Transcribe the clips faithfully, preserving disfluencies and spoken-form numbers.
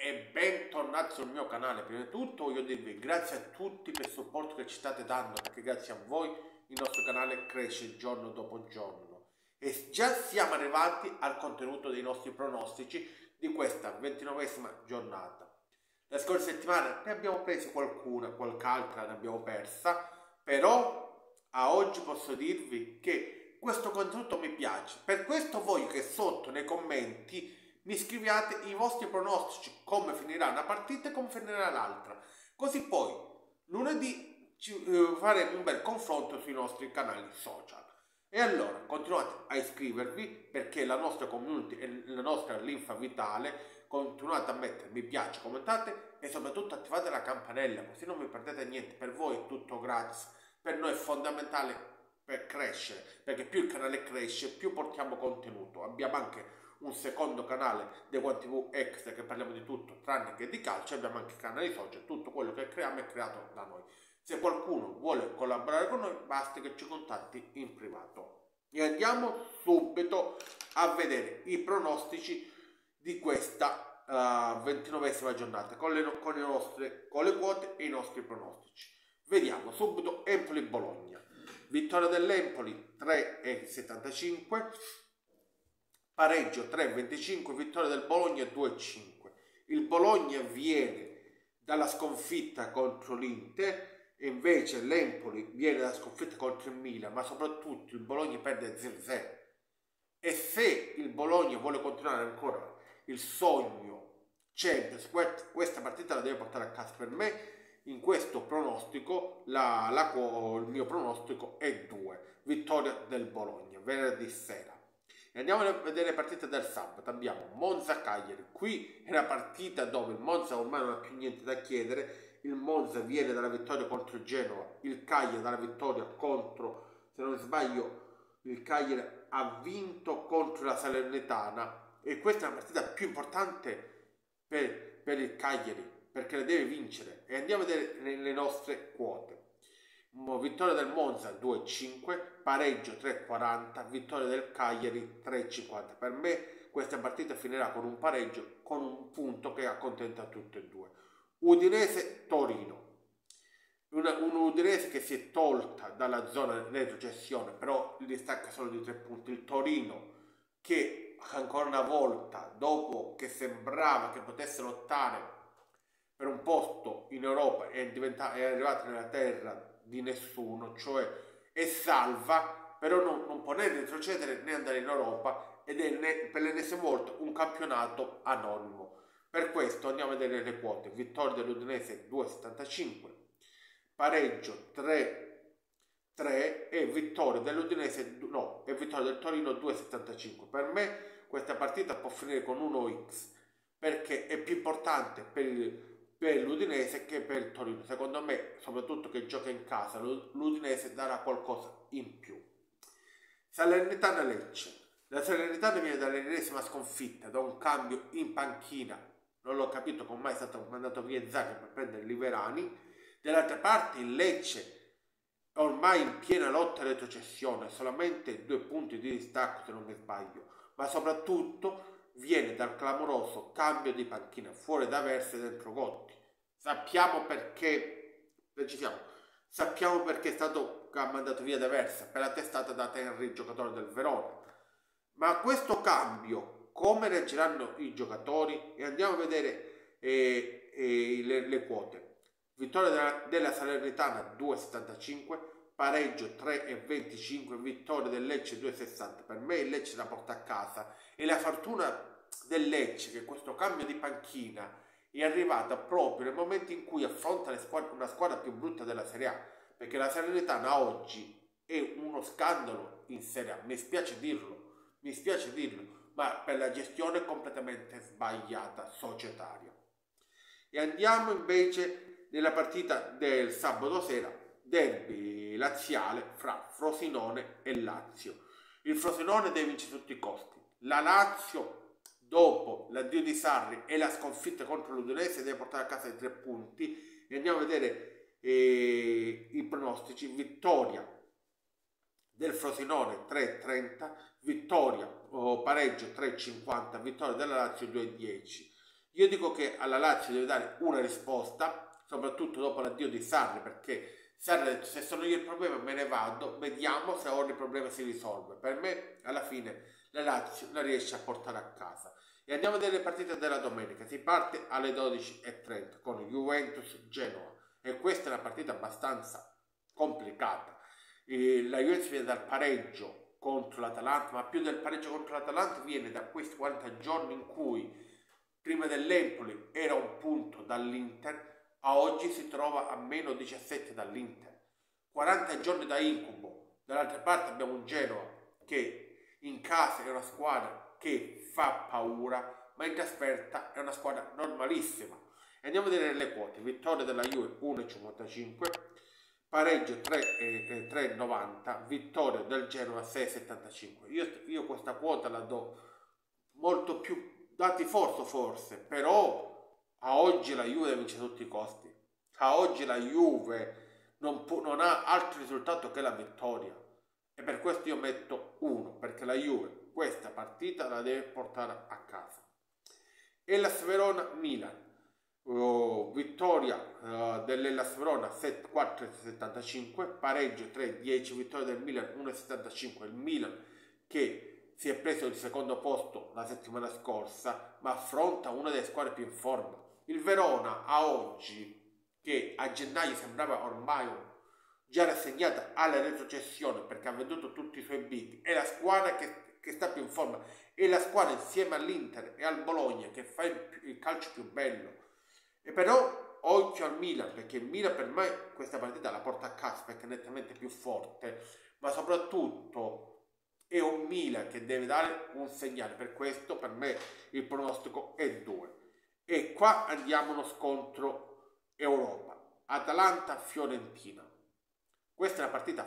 e bentornati sul mio canale. Prima di tutto voglio dirvi grazie a tutti per il supporto che ci state dando, perché grazie a voi il nostro canale cresce giorno dopo giorno e già siamo arrivati al contenuto dei nostri pronostici di questa ventinovesima giornata. La scorsa settimana ne abbiamo presi qualcuna, qualche altra ne abbiamo persa, però a oggi posso dirvi che questo contenuto mi piace. Per questo voglio che sotto nei commenti mi scriviate i vostri pronostici, come finirà una partita e come finirà l'altra, così poi lunedì ci eh, faremo un bel confronto sui nostri canali social. E allora continuate a iscrivervi, perché la nostra community è la nostra linfa vitale. Continuate a mettere mi piace, commentate e soprattutto attivate la campanella, così non vi perdete niente. Per voi è tutto gratis, per noi è fondamentale per crescere, perché più il canale cresce più portiamo contenuto. Abbiamo anche un secondo canale The One T V Extra, che parliamo di tutto tranne che di calcio. Abbiamo anche canali social, tutto quello che creiamo è creato da noi. Se qualcuno vuole collaborare con noi basta che ci contatti in privato. E andiamo subito a vedere i pronostici di questa uh, ventinovesima giornata con le, con, le nostre, con le quote e i nostri pronostici. Vediamo subito Empoli-Bologna. Vittoria dell'Empoli tre virgola settantacinque, pareggio tre virgola venticinque, vittoria del Bologna due virgola cinque. Il Bologna viene dalla sconfitta contro l'Inter e invece l'Empoli viene dalla sconfitta contro il Milan, ma soprattutto il Bologna perde zero zero. E se il Bologna vuole continuare ancora il sogno Champions, questa partita la deve portare a casa. Per me in questo pronostico la, la, il mio pronostico è due, vittoria del Bologna venerdì sera. E andiamo a vedere le partite del sabato. Abbiamo Monza-Cagliari. Qui è una partita dove il Monza ormai non ha più niente da chiedere. Il Monza viene dalla vittoria contro il Genoa, il Cagliari dalla vittoria contro, se non sbaglio, il Cagliari ha vinto contro la Salernitana, e questa è la partita più importante per, per il Cagliari, perché la deve vincere. E andiamo a vedere le, le nostre quote. Vittoria del Monza due virgola cinque, pareggio tre virgola quaranta, vittoria del Cagliari tre virgola cinquanta. Per me questa partita finirà con un pareggio, con un punto che accontenta tutte e due. Udinese-Torino. Una, un Udinese che si è tolta dalla zona di retrocessione, però il distacco è solo di tre punti. Il Torino che ancora una volta, dopo che sembrava che potesse lottare per un posto in Europa, è, è arrivato nella terra di nessuno, cioè è salva, però non, non può né retrocedere né andare in Europa, ed è ne, per l'ennesima volta un campionato anonimo. Per questo andiamo a vedere le quote. Vittoria dell'Udinese due virgola settantacinque, pareggio tre virgola tre e vittoria dell'Udinese no, e vittoria del Torino due virgola settantacinque. Per me questa partita può finire con uno x, perché è più importante per, per l'Udinese che per il Torino. Secondo me, soprattutto che gioca in casa, l'Udinese darà qualcosa in più. Salernitana-Lecce. La Salernitana viene dall'ennesima sconfitta, da un cambio in panchina. Non l'ho capito come mai è stato mandato via Zaghi per prendere Liverani. Dall'altra parte il Lecce ormai in piena lotta alla retrocessione, solamente due punti di distacco se non mi sbaglio, ma soprattutto viene dal clamoroso cambio di panchina, fuori da Versa e dentro Gotti. Sappiamo perché, precisiamo, sappiamo perché è stato mandato via da Versa, per la testata da Henry, giocatore del Verona. Ma questo cambio, come reagiranno i giocatori? E andiamo a vedere eh, eh, le, le quote. Vittoria della, della Salernitana due virgola settantacinque, pareggio tre virgola venticinque, vittoria del Lecce due virgola sessanta. Per me il Lecce la porta a casa, e la fortuna del Lecce che questo cambio di panchina è arrivata proprio nel momento in cui affronta le squadre, una squadra più brutta della Serie A, perché la Salernitana oggi è uno scandalo in Serie A. Mi spiace dirlo, mi spiace dirlo, ma per la gestione completamente sbagliata societaria. E andiamo invece nella partita del sabato sera, derby laziale fra Frosinone e Lazio. Il Frosinone deve vincere a tutti i costi. La Lazio, dopo l'addio di Sarri e la sconfitta contro l'Udinese, deve portare a casa i tre punti. E andiamo a vedere eh, i pronostici. Vittoria del Frosinone tre virgola trenta, vittoria o pareggio tre virgola cinquanta, vittoria della Lazio due virgola dieci. Io dico che alla Lazio deve dare una risposta, soprattutto dopo l'addio di Sarri, perché Sarri ha detto se sono io il problema me ne vado, vediamo se ora il problema si risolve. Per me alla fine la Lazio la riesce a portare a casa. E andiamo a vedere le partite della domenica. Si parte alle dodici e trenta con Juventus-Genoa e questa è una partita abbastanza complicata. E la Juventus viene dal pareggio contro l'Atalanta, ma più del pareggio contro l'Atalanta viene da questi quaranta giorni in cui prima dell'Empoli era un punto dall'Inter, a oggi si trova a meno diciassette dall'Inter. quaranta giorni da incubo. Dall'altra parte abbiamo un Genoa che in casa è una squadra che fa paura, ma in trasferta è una squadra normalissima. E andiamo a vedere le quote. Vittoria della Juve uno virgola cinquantacinque, pareggio tre virgola novanta, vittoria del Genoa sei virgola settantacinque. Io, io questa quota la do molto più dati forza forse, però a oggi la Juve vince a tutti i costi. A oggi la Juve non, può, non ha altro risultato che la vittoria e per questo io metto uno, perché la Juve questa partita la deve portare a casa. Hellas Verona-Milan, oh, vittoria uh, dell'Hellas Verona quattro virgola settantacinque, pareggio tre virgola dieci, vittoria del Milan uno virgola settantacinque, il Milan che si è preso il secondo posto la settimana scorsa, ma affronta una delle squadre più in forma. Il Verona a oggi, che a gennaio sembrava ormai già rassegnata alla retrocessione perché ha venduto tutti i suoi big, è la squadra che, che sta più in forma, è la squadra insieme all'Inter e al Bologna che fa il, il calcio più bello. E però occhio al Milan, perché il Milan per me questa partita la porta a casa perché è nettamente più forte, ma soprattutto è un Milan che deve dare un segnale. Per questo per me il pronostico è due. E qua andiamo a uno scontro Europa, Atalanta-Fiorentina. Questa è una partita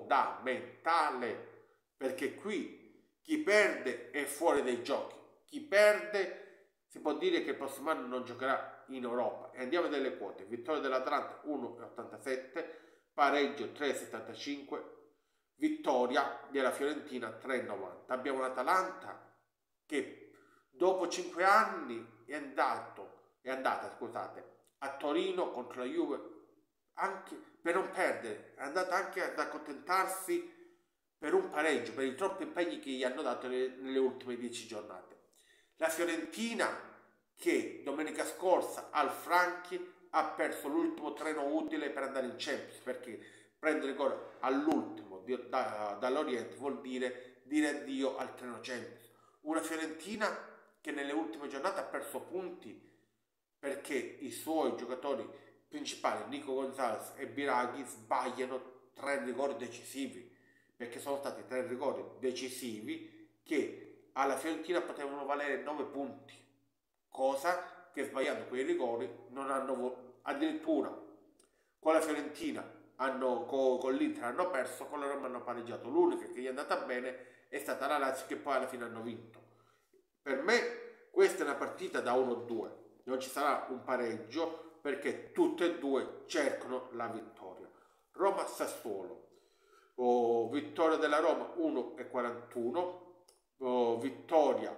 fondamentale perché qui chi perde è fuori dai giochi, chi perde si può dire che il prossimo anno non giocherà in Europa. E andiamo a vedere le quote. Vittoria dell'Atalanta uno virgola ottantasette, pareggio tre virgola settantacinque, vittoria della Fiorentina tre virgola novanta. Abbiamo l'Atalanta che dopo cinque anni è andato, è andata scusate, a Torino contro la Juve anche per non perdere, è andata anche ad accontentarsi per un pareggio, per i troppi impegni che gli hanno dato nelle, nelle ultime dieci giornate. La Fiorentina che domenica scorsa al Franchi ha perso l'ultimo treno utile per andare in Champions, perché prendere gol all'ultimo da, dall'Oriente vuol dire dire addio al treno Champions. Una Fiorentina che nelle ultime giornate ha perso punti perché i suoi giocatori principali, Nico Gonzalez e Biraghi, sbagliano tre rigori decisivi, perché sono stati tre rigori decisivi che alla Fiorentina potevano valere nove punti, cosa che sbagliando quei rigori non hanno, addirittura con la Fiorentina hanno, con, con l'Inter hanno perso, con la Roma hanno pareggiato. L'unica che gli è andata bene è stata la Lazio, che poi alla fine hanno vinto. Per me questa è una partita da uno a due, non ci sarà un pareggio perché tutte e due cercano la vittoria. Roma-Sassuolo, oh, vittoria della Roma uno virgola quarantuno, oh, vittoria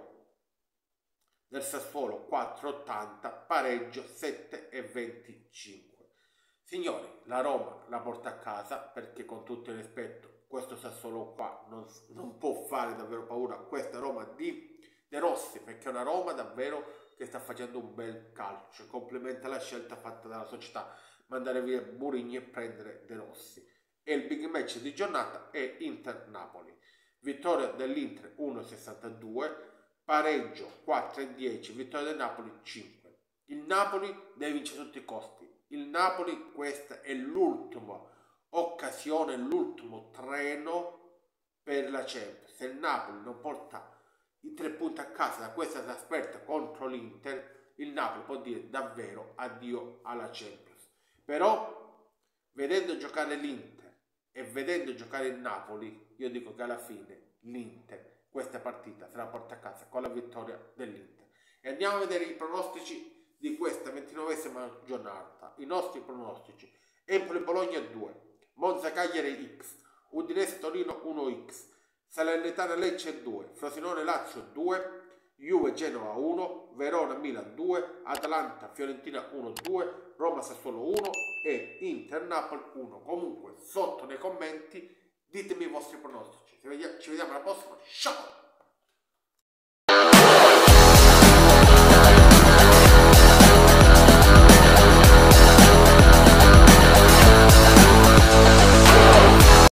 del Sassuolo quattro virgola ottanta, pareggio sette virgola venticinque. Signori, la Roma la porta a casa perché con tutto il rispetto questo Sassuolo qua non, non può fare davvero paura a questa Roma di De Rossi, perché è una Roma davvero che sta facendo un bel calcio, complementa la scelta fatta dalla società, mandare via Mourinho e prendere De Rossi. E il big match di giornata è Inter-Napoli, vittoria dell'Inter uno virgola sessantadue, pareggio quattro virgola dieci, vittoria del Napoli cinque. Il Napoli deve vincere a tutti i costi, il Napoli questa è l'ultima occasione, l'ultimo treno per la Champions. Se il Napoli non porta i tre punti a casa da questa trasferta contro l'Inter, il Napoli può dire davvero addio alla Champions. Però vedendo giocare l'Inter e vedendo giocare il Napoli, io dico che alla fine l'Inter questa partita se la porta a casa con la vittoria dell'Inter. E andiamo a vedere i pronostici di questa ventinovesima giornata. I nostri pronostici: Empoli-Bologna due, Monza-Cagliari X, Udinese-Torino uno X, Salernitana-Lecce due, Frosinone-Lazio due, Juve Genova uno, Verona Milan due, Atalanta Fiorentina uno due, Roma Sassuolo uno e Inter Napoli uno. Comunque sotto nei commenti ditemi i vostri pronostici. Ci vediamo alla prossima. Ciao!